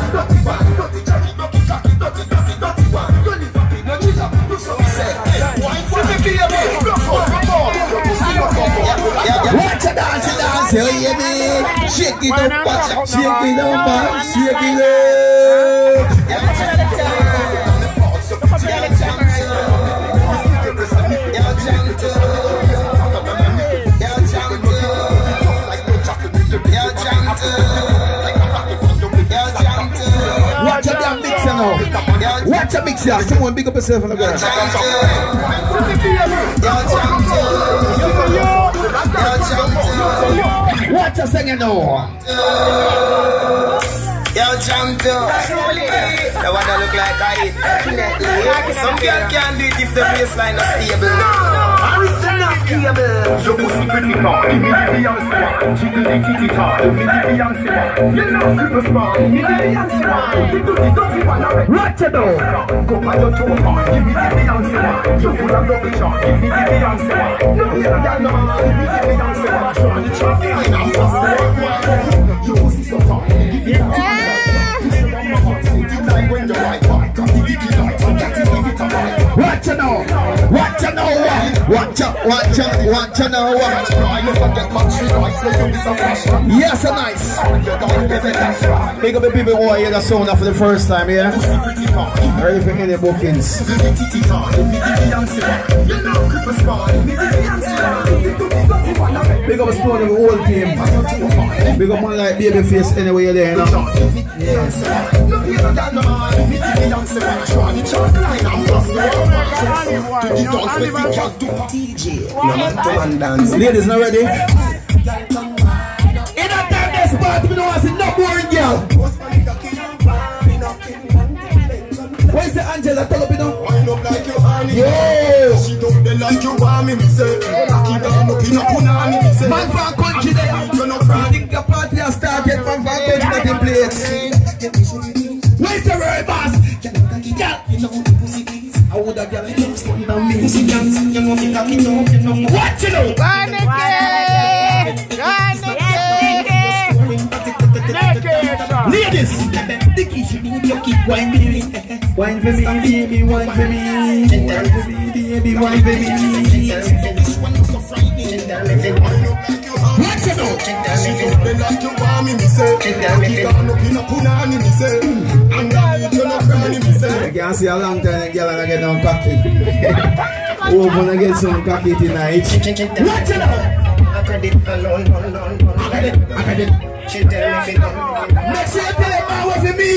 Watch a dance, you hear me? Shake it up, shake it up, shake it up. Watch a damn mixer now. Watch a mixer. Someone big up yourself on the ground. Watch a singing now. Yo, jump to. The one that look like I eat. Definitely. Some girl can't do it if the baseline is stable. I was not stable. Je vous suis petit fort, il m'y dit en soi. Jiggle the titty tar, il m'y dit en soi. You know superstar, il m'y dit en soi. You do the dirty one already. Watch it now. Go by your toe part, il m'y dit en soi. You full of rubbish, il m'y dit en soi. No fear of that no man, il m'y dit en soi. Try to chop me, I'm just you pussy so far, give it up. Watch it now. Watch it now. Watch out, watch out, watch it now. Yes, a nice. Big up the people who are here the sound for the first time, yeah? Ready for any bookings? Big up a stone of the whole team. Big up one like Babyface anyway you're there, you know? Yes. Ladies, not ready? In a time this party, we don't want to see no boring girl. Where's the Angela? Tell up, you know? Yeah. She don't like you want me, say. Man from country there. I think the party has started. Man from country that in place. Where's the real boss? I would have got it. Watch it out! Ladies! Wine for me, baby, wine for me. Baby, wine for me. Watch it out! I can't see a long time a girl and I get down cocky. We're gonna get some cocky tonight. Watch it out! I credit alone. I credit. She tell me if it don't. Make sure you tell her what for me.